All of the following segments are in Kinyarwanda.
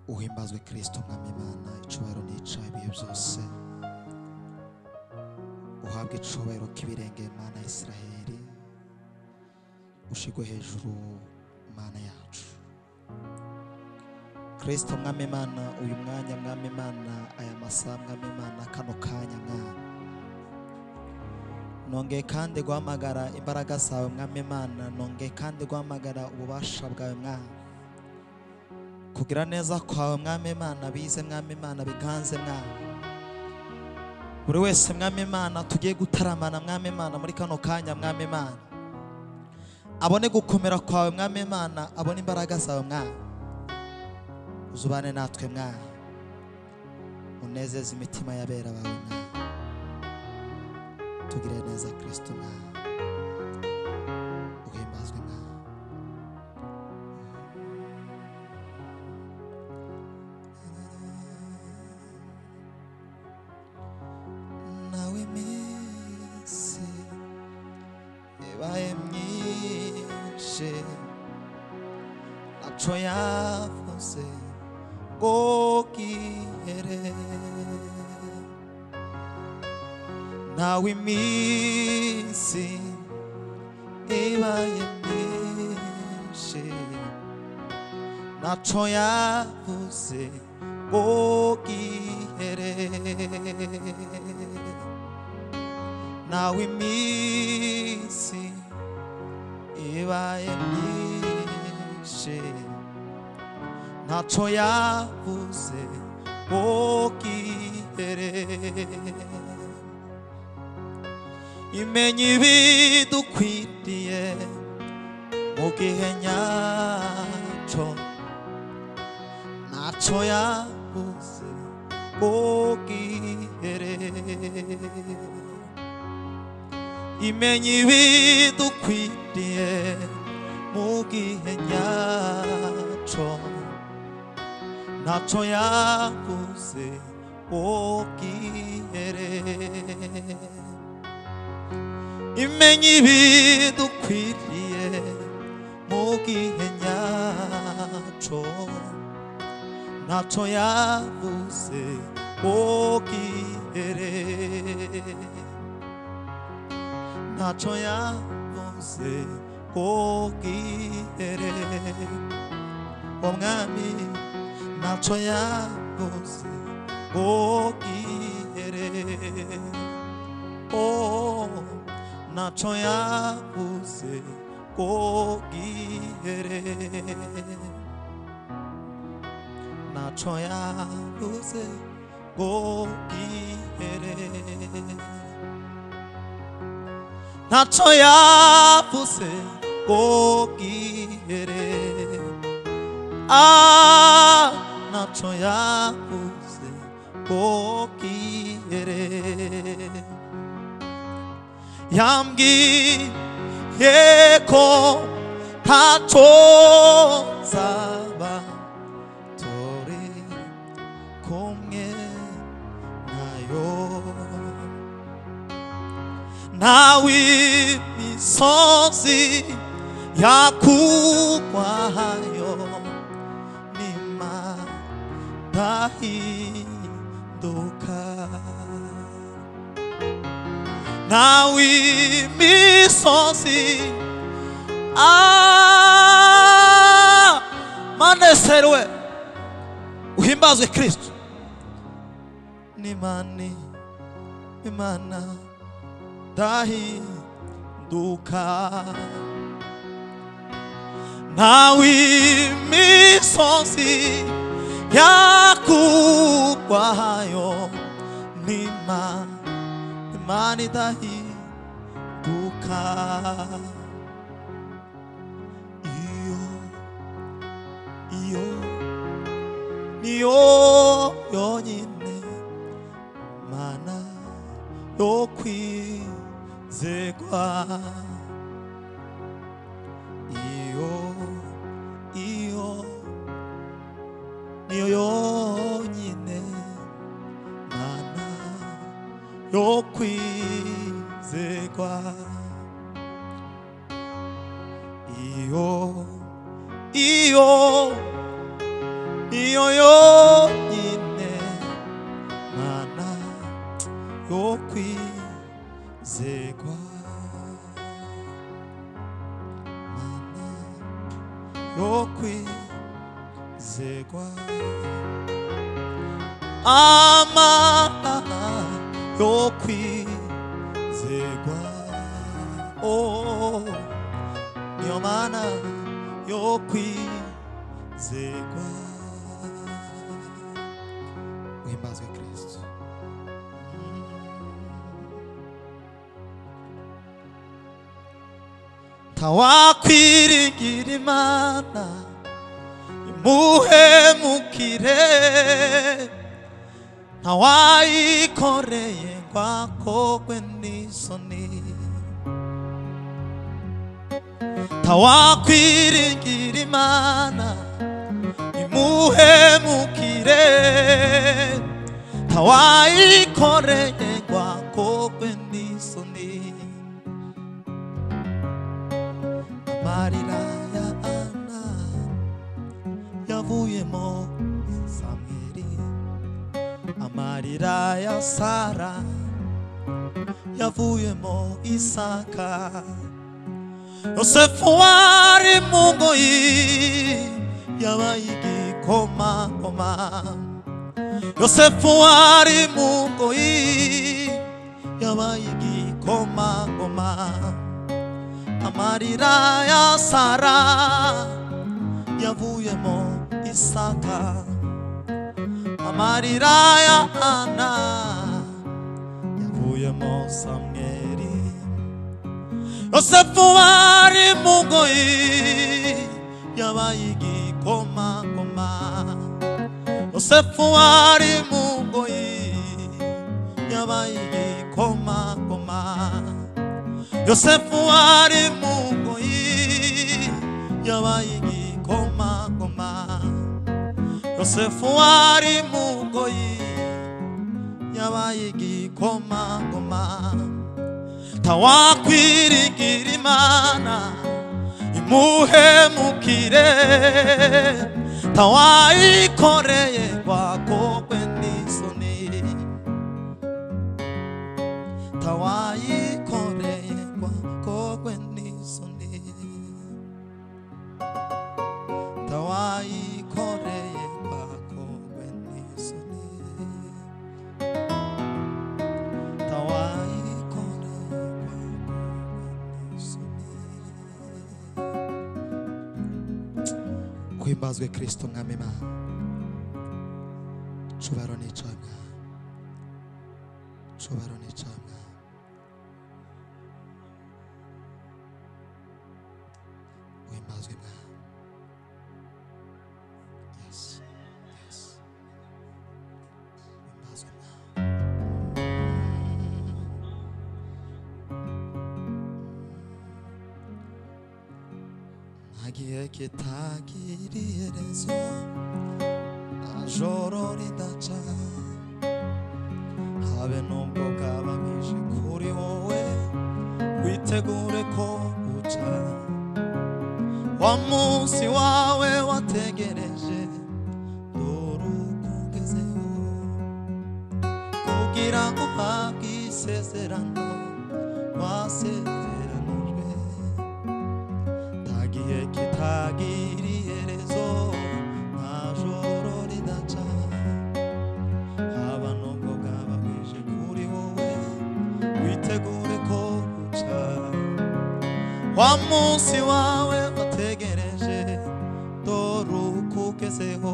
uhimbazwe Kristo mwami Imana, icubahiro n'icaha ibihe byose. Uhabwe icubahiro k'ibirenge Mana ya Isiraheli, ushigwe hejuru Mana yacu. Kristo mwami Imana, uyu mwanya mwami Imana, aya masaha mwami Imana, kano kanya mwami, nongeye kandi guhamagara imbaraga zawe mwami Imana, nongeye kandi guhamagara ububasha bwawe mwami, kugira neza kwawe mwami Imana bize mwami Imana, biganze mwami buri wese mwami Imana tugiye gutaramana mwami Imana muri kano kanya mwami Imana, abone gukomera kwawe mwami Imana, abone imbaraga zawe mwami, uzubane natwe mwami, unezeze imitima y'abera bawe mwami, tugire neza Kristo mwami, uhimbazwe mwami. Nawe iminsi ibaye myinshi, ntaco yavuze ngo gihere. Nawe iminsi ibaye myinshi, ntaco yavuze ngo gihere. Nawe iminsi ibaye myinshi, ntaco yavuze ngo gihere. Imenya ibidukwiriye mu gihe nyaco, ntaco yavuze ngo gihere. Imenya ibidukwiriye mu gihe nyaco, ntaco yavuze ngo gihere. Imenya ibidukwiriye mu gihe nyaco, ntaco yavuze ngo gihere. Ntaco yavuze ngo gihere. Umwami ntaco yavuze ngo gihere. Oh, ntaco yavuze ngo gihere. Ntaco yavuze ngo gihere. Ntaco yavuze ngo gihere. Ah, ntaco yavuze ngo gihere. Yambwiye ko ntaco nzaba turi kumwe nayo, nawe imisozi yakugwayo ntidahinduka, nawe imisozi maneserewe, uhimbazwe Kristo. Nimani Imana dahinduka, nawe imisozi yakugwayo Imana idahinduka. Niyo yonyine Mana yo kwizerwa. Niyo yonyine Mana yo kwizerwa. iyo niyo yonyine mana yo kwizerwa, mana yo kwizerwa, amana yo kwizerwa, oh niyo mana yo kwizerwa. Uhimbazwe Kristo. Ntawakwiringira Imana imuhemukire, ntawayikoreye ngo akogwe n'isoni. Ntawakwiringira Imana imuhemukire, ntawayikoreye ngo akogwe n'isoni. Amarira ya Ana yavuyemo Samweli, amarira ya Sara yavuyemo Isaka, Yosefu wari mu ngoyi yabaye igikomangoma, Yosefu wari mu ngoyi yabaye igikomangoma. Amarira ya Sara yavuyemo Isaka, amarira ya Ana yavuyemo Samweli, Yosefu wari mu ngoyi yabaye igikomangoma, Yosefu wari mu ngoyi yabaye igikomangoma, Yosefu wari mu ngoyi yabaye igikomangoma, Yosefu wari mu ngoyi yabaye igikomangoma. Ntawakwiringira Imana imuhemukire, ntawayikoreye ngo akogwe n'isoni, ntawayikoreye ngo akogwe n'isoni, ntawayikoreye ngo akogwe n'isoni, ntawayikoreye ngo akogwe n'isoni. Uhimbazwe Kristo mwami Imana. Cyubahiro ni icyawe Mwami, cyubahiro ni icyawe Mwami. Uhimbazwe Mwami. Yes, yes. Uhimbazwe Mwami. Nagiye kitagira iherezo, joro ridaca, habe nubwo bwaba bwije kuri wowe, witegure ko buca. Wa munsi wawe wategereje dore ukugezeho, kugira ngo uhabwe isezerano wasezeranijwe. Ntagihe kitagira iherezo, nta joro ridaca, haba nubwo bwaba bwije kuri wowe, witegure ko buca. Wa munsi wawe wategereje dore ukugezeho,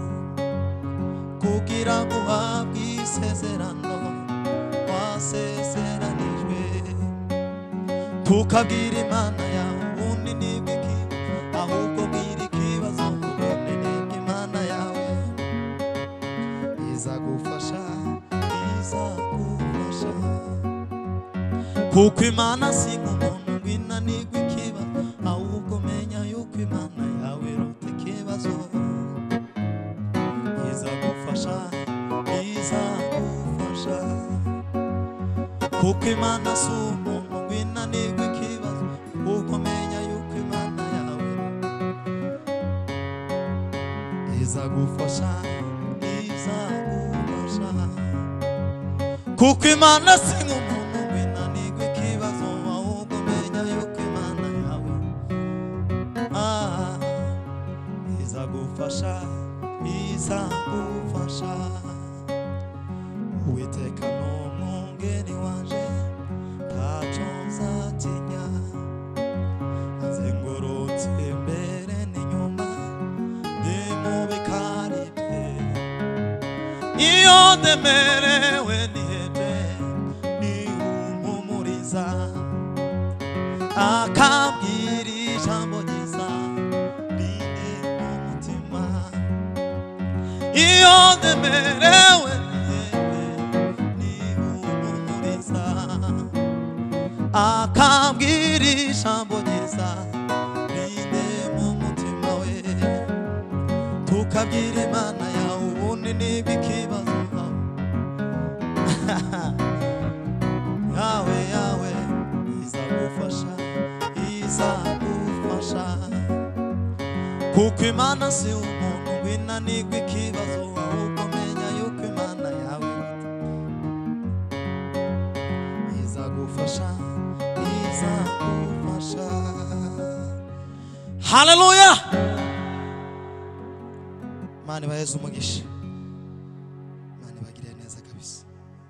kugira ngo uhabwe isezerano wasezeranijwe. Tukabwira Imana yawe ubunini bw'iki, ahubwo bwira ikibazo ubunini bw'Imana yawe. Izagufasha, izagufasha, kuko Imana si nk'umuntu ngo inanirwe ikibazo, ahubwo menya yuko Imana yawe iruta ikibazo. Izagufasha, izagufasha, kuko Imana si umuntu ngo inanirwe ikibazo, ahubwo menya yuko Imana yawe izagufasha izagufasha kuko Imana si nk'umuntu winanirwa ikibazo ahubwo menya yuko Imana yawe izagufasha izagufasha Uwiteka n'umwungeri wanje ntacyo nzatinya azengurutse imbere n'inyuma ndi mu bikari bye iyo ndemerewe nihebye nihumpumuriza akambwira ijambo ryiza riri mu mutima iyo ndemerewe akambwira ijambo ryiza riri mu mutima we tukabwira Imana yawe ubundi n'ibikibazo yawe yawe izagufasha izagufasha kuko Imana si umuntu winanirwa ikibazo ahubwo menya yuko Imana yawe izagufasha izagufasha. Haleluya. Mani baheze umugisha, Mani bagire neza kabisa.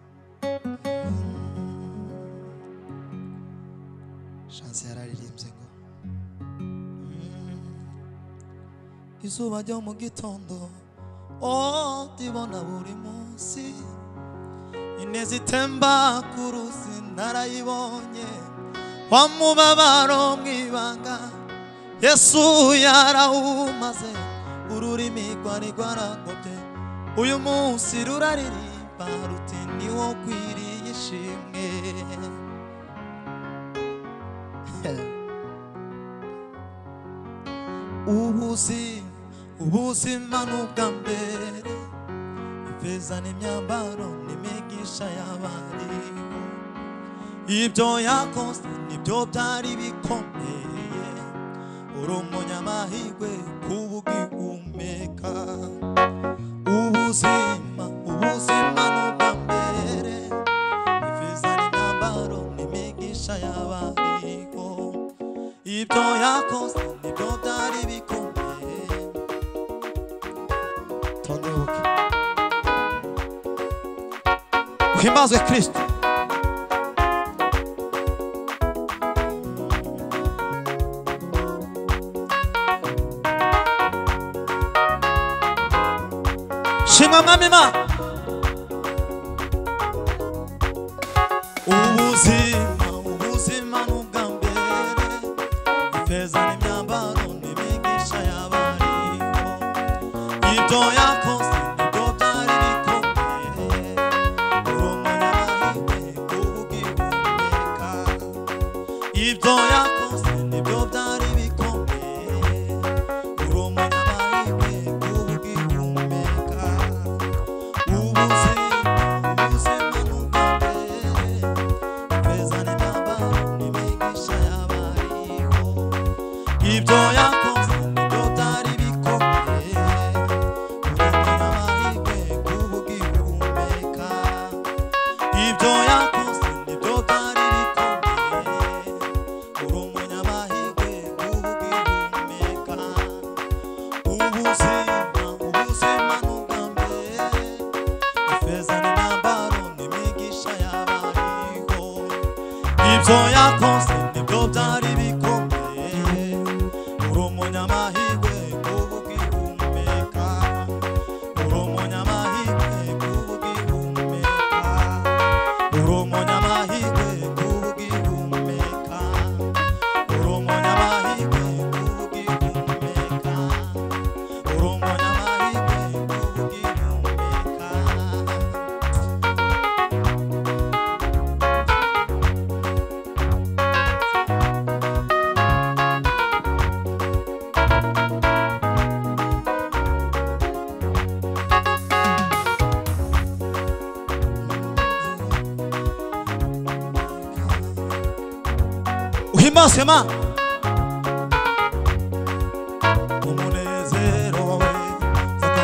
Chance yararirimbye ngo izuba ryo mu gitondo ndibona buri munsi ineza itemba ku ruzi narayibonye wa mubabaro mwibanga Yesu yarawumaze ururimi rwari rwaragobye uyu munsi ruraririmba ruti niwo kwiriye ishimwe ubuzima n'ubwa mbere ifeza n'imyambaro n'imigisha y'abariho ibyo yakoze nibyo byari bikomeye uri umunyamahirwe kuba ugihumeka ubuzima n'ubwa mbere ifeza n'imyambaro n'imigisha y'abariho ibyo yakoze nibyo byari bikomeye tondoke uhimbazwe Kristo shima mwami Imana ubuzima n'ubwa mbere ifeza n'imyambaro n'imigisha y'abariho ibyo yakoze nibyo byari bikomeye uri umunyamahirwe kuba ugihumeka ibyo yakoze nibyo byari bikomeye uri umunyamahirwe kuba ugihumeka ubuzima n'ubwa mbere ifeza n'imyambaro n'imigisha y'abariho ibyo yakoze nibyo byari bikomeye uri umunyamahirwe kuba ugihumeka ibyo yakoze nibyo byari bikomeye uri umunyamahirwe kuba ugihumeka ubuzima n'ubwa mbere ifeza n'imyambaro n'imigisha y'abariho ibyo yakoze nibyo byari bikomeye uri umunyamahirwe kuba ugihumeka uri umunyamahirwe kuba ugihumeka uri umunyamahirwe kuba ugihumeka uri umunyamahirwe kuba ugihumeka uri umunyamahirwe kuba ugihumeka. Uhimbazwe Imana umunezero we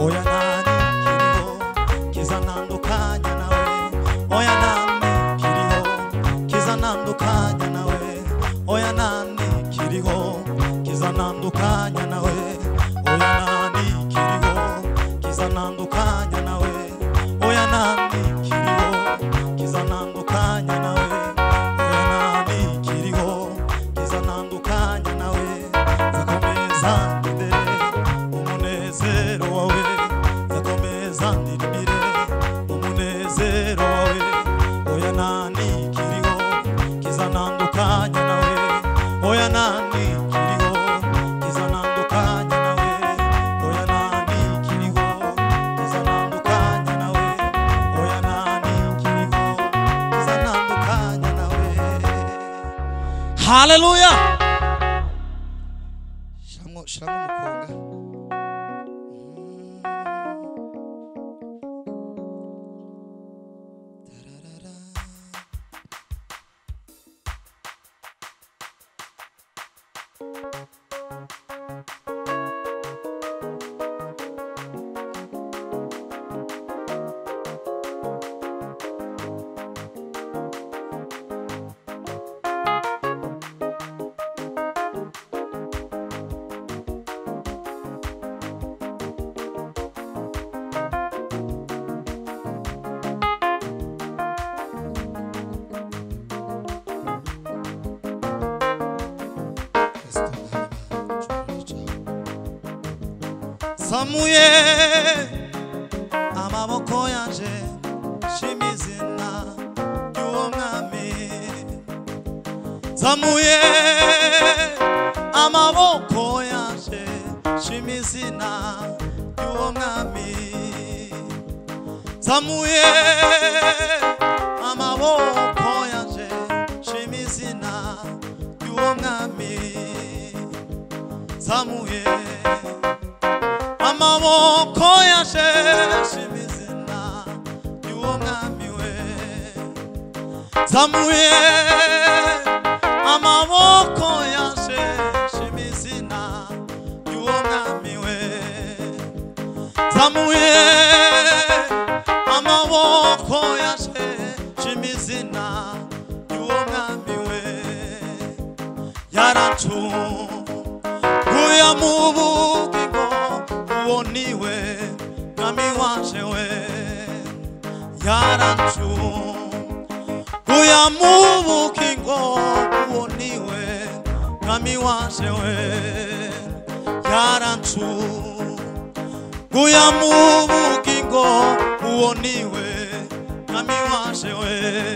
oya nani kiriho kizanandukanya nawe oya nani kiriho kizanandukanya nawe oya nani kiriho kizanandukanya nawe oya nani kiriho kizanandukanya nawe oya nani kiriho kizanandukanya nawe oya nani kiriho kizanandukanya nawe zakomeza ndere umunezero wawe zakomeza ndirimire umunezero wawe oya nani kiriho kizanandukanya nawe oya nani kiriho kizanandukanya nawe oya nani kiriho kizanandukanya nawe oya nani kiriho kizanandukanya nawe. Haleluya. Shiramo umukunga. Zamuye amaboko yanje shimizina y'uwo mwami zamuye amaboko yanje shimizina y'uwo mwami zamuye amaboko yanje shimizina y'uwo mwami zamuye amaboko yanje shimizina y'uwo mwami we zamuye amaboko yanje shimizina y'uwo mwami we zamuye amaboko yanje shimizina y'uwo mwami we yarancukuye mu bugingo uwo niwe mwami wanje we yarancukuye mu bugingo uwo niwe mwami wanje we yarancukuye mu bugingo uwo niwe mwami wanje we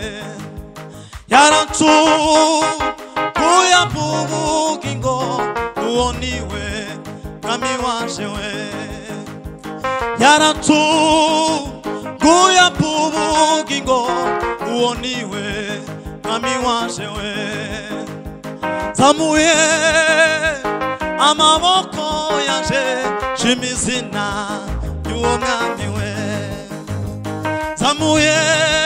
yarancukuye mu bugingo uwo niwe mwami wanje we yarancukuye mu bugingo uwo niwe mwami wanje we zamuye amaboko yanje shimizina y'uwo mwami we zamuye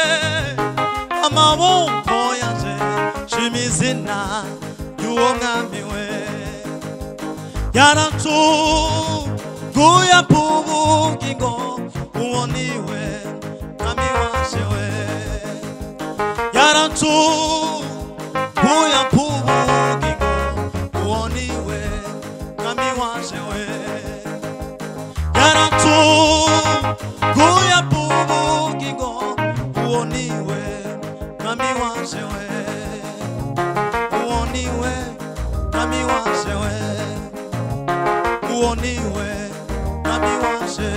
amaboko yanje shimizina y'uwo mwami we yarancukuye mu bugingo uwo niwe mwami wanje we yarancukuye mu bugingo uwo niwe mwami wanje we yarancukuye mu bugingo uwo niwe mwami wanje we uwo niwe mwami wanje we uwo niwe mwami wanje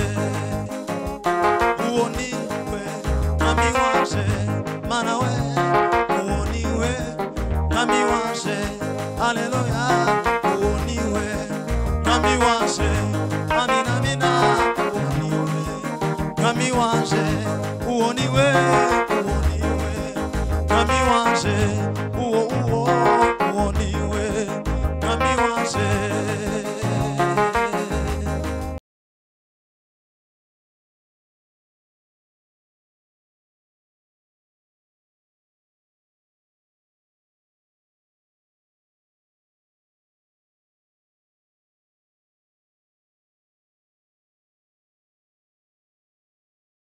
uwo niwe mwami wanje mana we uwo niwe mwami wanje haleluya uwo niwe mwami wanje